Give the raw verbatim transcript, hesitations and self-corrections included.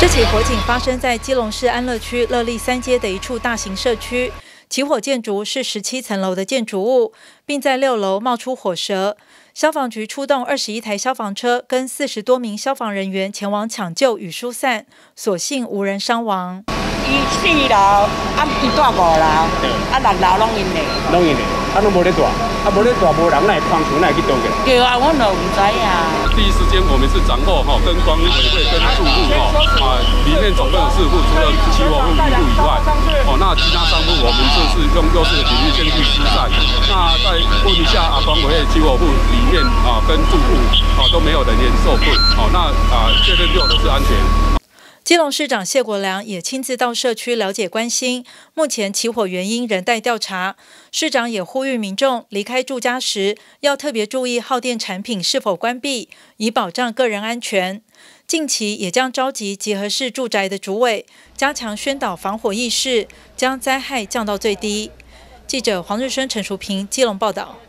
这起火警发生在基隆市安乐区乐利三街的一处大型社区，起火建筑是十七层楼的建筑物，并在六楼冒出火舌。消防局出动二十一台消防车跟四十多名消防人员前往抢救与疏散，所幸无人伤亡。 伊四楼，啊，伊住五楼，啊，六楼拢因的， 拢因的，啊，拢无咧住，啊，无咧住，无人来帮助，来去倒去。 对啊，我就唔知啊。 第一时间我们是掌握哈，跟管委会跟住户哈啊，里面总共有四户，除了起火户一户以外，哦，那其他三户我们就是用优势的体力先去疏散。那再问一下啊，管委会起火户里面啊，跟住户啊都没有人员受困，哦，那啊确认六楼是安全。 基隆市长谢国良也亲自到社区了解关心，目前起火原因仍待调查。市长也呼吁民众离开住家时，要特别注意耗电产品是否关闭，以保障个人安全。近期也将召集集合式住宅的主委，加强宣导防火意识，将灾害降到最低。记者黄日升、陈淑平基隆报道。